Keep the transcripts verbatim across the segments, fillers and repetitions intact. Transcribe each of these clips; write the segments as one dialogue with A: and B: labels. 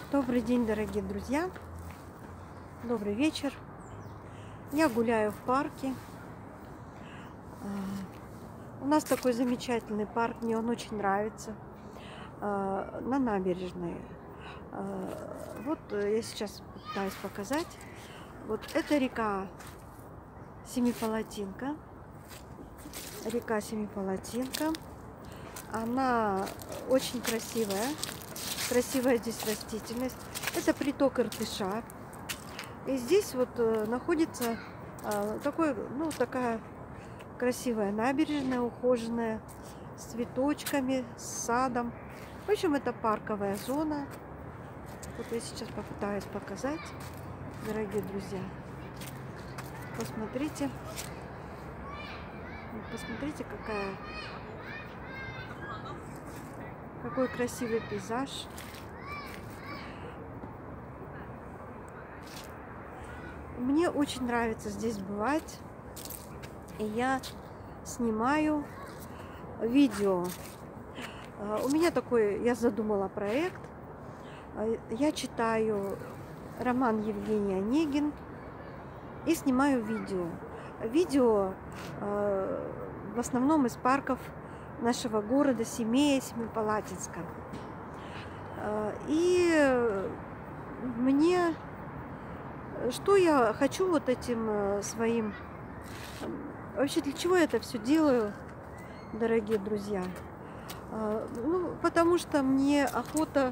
A: Добрый день, дорогие друзья. Добрый вечер. Я гуляю в парке. У нас такой замечательный парк, мне он очень нравится. На набережной. Вот я сейчас пытаюсь показать. Вот это река Семипалатинка. Река Семипалатинка. Она очень красивая. Красивая здесь растительность. Это приток Иртыша. И здесь вот находится такой, ну, такая красивая набережная, ухоженная, с цветочками, с садом. В общем, это парковая зона. Вот я сейчас попытаюсь показать, дорогие друзья. Посмотрите. Посмотрите, какая, какой красивый пейзаж. Мне очень нравится здесь бывать. И я снимаю видео. У меня такой, я задумала проект. Я читаю роман Евгений Онегин и снимаю видео. Видео в основном из парков нашего города Семея, Семипалатинска. И мне, что я хочу вот этим своим, вообще для чего я это все делаю, дорогие друзья? Ну, потому что мне охота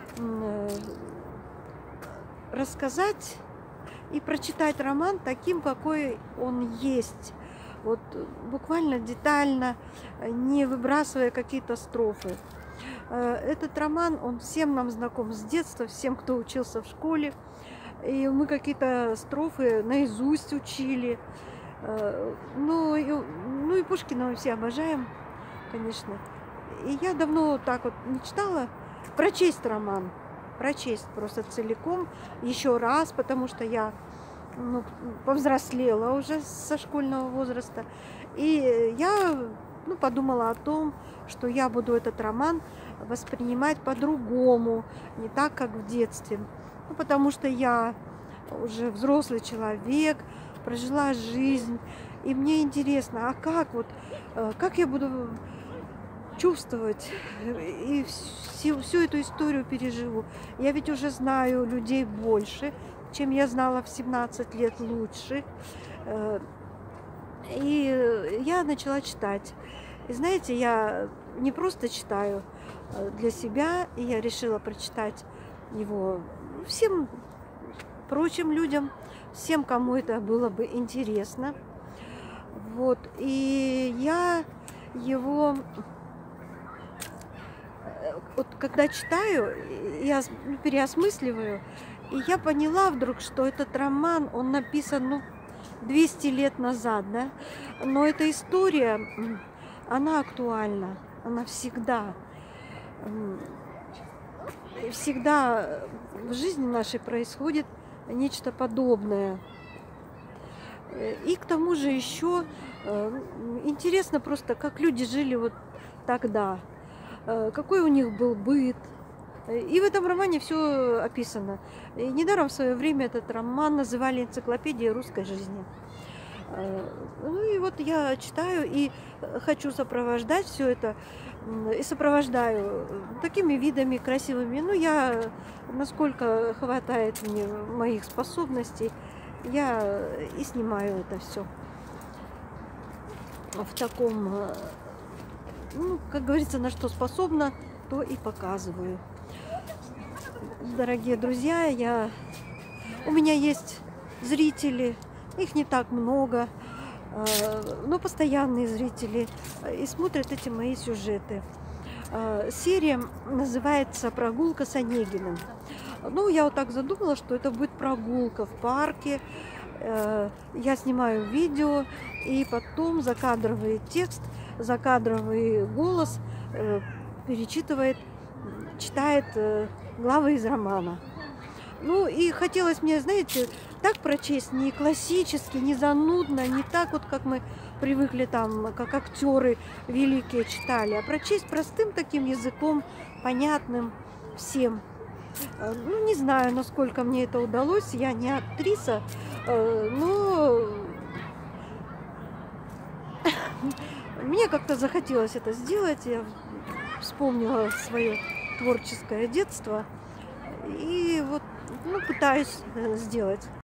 A: рассказать и прочитать роман таким, какой он есть. Вот буквально детально, не выбрасывая какие-то строфы. Этот роман, он всем нам знаком с детства, всем, кто учился в школе. И мы какие-то строфы наизусть учили. Ну и, ну и Пушкина мы все обожаем, конечно. И я давно так вот не читала. Прочесть роман. Прочесть просто целиком. Еще раз, потому что я ну, повзрослела уже со школьного возраста. И я ну, подумала о том, что я буду этот роман воспринимать по-другому. Не так, как в детстве. Ну, потому что я уже взрослый человек, прожила жизнь. И мне интересно, а как вот, как я буду чувствовать и всю, всю эту историю переживу. Я ведь уже знаю людей больше, чем я знала в семнадцать лет, лучше. И я начала читать. И знаете, я не просто читаю для себя, и я решила прочитать его всем прочим людям, всем, кому это было бы интересно. Вот. И я его, вот когда читаю, я переосмысливаю, и я поняла вдруг, что этот роман, он написан, ну, двести лет назад, да, но эта история, она актуальна, она всегда, всегда в жизни нашей происходит нечто подобное. И к тому же еще интересно просто, как люди жили вот тогда, какой у них был быт. И в этом романе все описано. И недаром в свое время этот роман называли энциклопедией русской жизни. Ну и вот я читаю и хочу сопровождать все это. И сопровождаю такими видами красивыми. Ну, я, насколько хватает мне моих способностей, я и снимаю это все в таком, ну, как говорится, на что способна, то и показываю. Дорогие друзья, я... у меня есть зрители, их не так много, но постоянные зрители, и смотрят эти мои сюжеты. Серия называется «Прогулка с Онегиным». Ну, я вот так задумала, что это будет прогулка в парке. Я снимаю видео, и потом закадровый текст, закадровый голос перечитывает, читает главы из романа. Ну, и хотелось мне, знаете, так прочесть, не классически, не занудно, не так вот, как мы привыкли там, как актеры великие читали, а прочесть простым таким языком, понятным всем. Э, Ну, не знаю, насколько мне это удалось. Я не актриса, э, но мне как-то захотелось это сделать. Я вспомнила свое творческое детство и вот, ну, пытаюсь э, сделать.